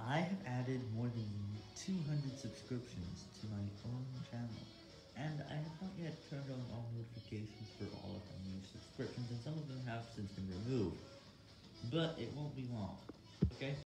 I have added more than 200 subscriptions to my own channel, and I have not yet turned on all notifications for all of my new subscriptions, and some of them have since been removed, but it won't be long, okay?